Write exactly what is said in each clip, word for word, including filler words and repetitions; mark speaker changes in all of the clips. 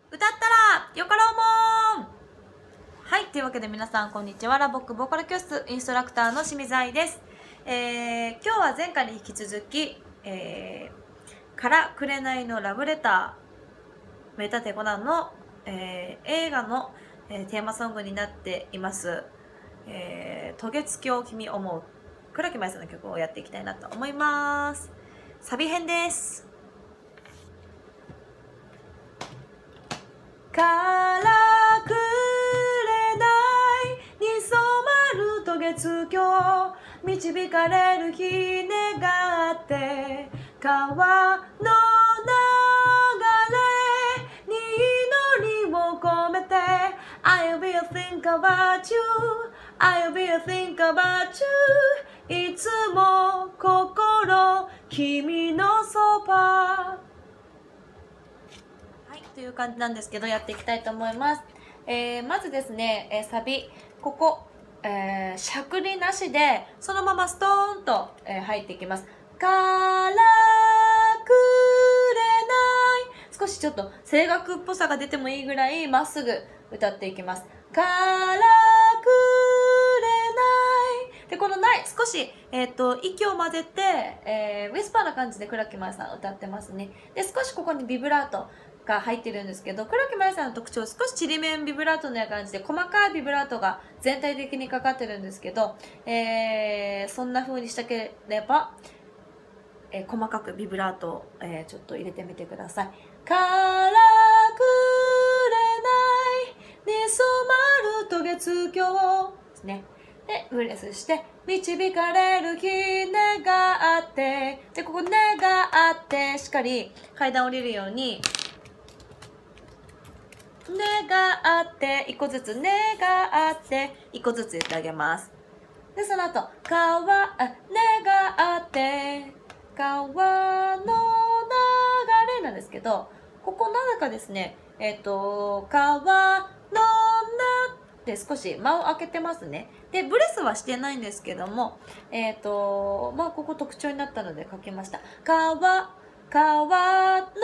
Speaker 1: 歌ったらよかろうもん。はい、というわけで皆さんこんにちは。ラボックボーカル教室インストラクターの清水愛です。えー、今日は前回に引き続き、えー、から紅のラブレター名探偵コナンの、えー、映画の、えー、テーマソングになっています、えー、渡月橋君思う倉木麻衣さんの曲をやっていきたいなと思います。サビ編です。からくれないに染まる渡月橋、導かれる日願って川の流れに祈りを込めて I will think about you I will think about you いつも心君のそばという感じなんですけど、やっていきたいと思います。えー、まずですね、えー、サビここ、えー、しゃくりなしでそのままストーンと、えー、入っていきます。からくれない、少しちょっと声楽っぽさが出てもいいぐらいまっすぐ歌っていきます。からくれないで、このない少し、えー、と息を混ぜて、えー、ウィスパーな感じで倉木麻衣さん歌ってますね。で、少しここにビブラートが入ってるんですけど、倉木麻衣さんの特徴、少しちりめんビブラートのような感じで細かいビブラートが全体的にかかってるんですけど、えー、そんな風にしたければ、えー、細かくビブラートを、えー、ちょっと入れてみてください。からくれないに染まる渡月橋ですね。で、ブレスして導かれる日願って、でここ願ってしっかり階段降りるように願って一個ずつ願って一個ずつ言ってあげます。で、その後川あ願って川の流れなんですけど、ここなぜかですね、えっと川のなって少し間を空けてますね。で、ブレスはしてないんですけども、えっとまあここ特徴になったので書きました。川川の流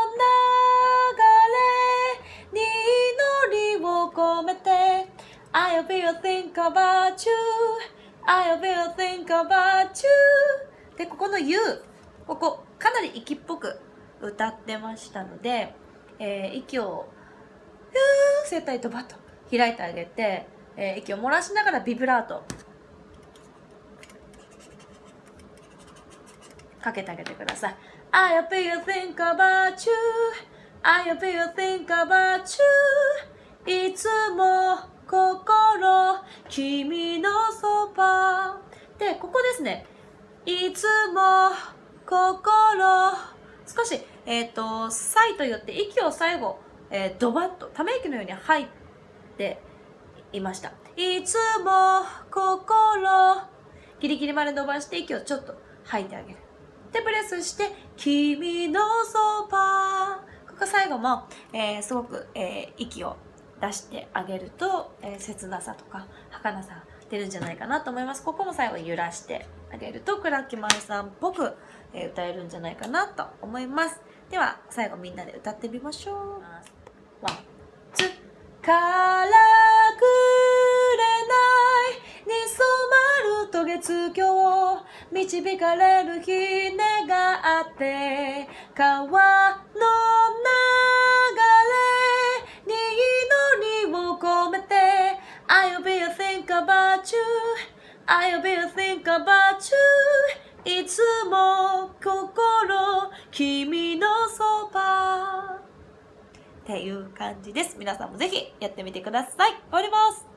Speaker 1: れに祈りを込めて I will think about you I will think about you で、ここの You ここかなり息っぽく歌ってましたので、えー、息をふー声帯とバッと開いてあげて、えー、息を漏らしながらビブラートかけてあげてください。I will think about you I will think about you いつも心君のそばで、ここですね。いつも心少し、えっと、サイと言って息を最後、えー、ドバッとため息のように入っていました。いつも心ギリギリまで伸ばして息をちょっと吐いてあげる。で、ブレスして君のそば、ここ最後も、えー、すごく、えー、息を出してあげると、えー、切なさとか儚さ出るんじゃないかなと思います。ここも最後揺らしてあげると倉木麻衣さんっぽく、えー、歌えるんじゃないかなと思います。では最後みんなで歌ってみましょう。ワンツーからくれないに染まる渡月橋、導かれる日願って川の流れに祈りを込めて I will think about you I will think about you いつも心君のそばっていう感じです。皆さんもぜひやってみてください。終わります。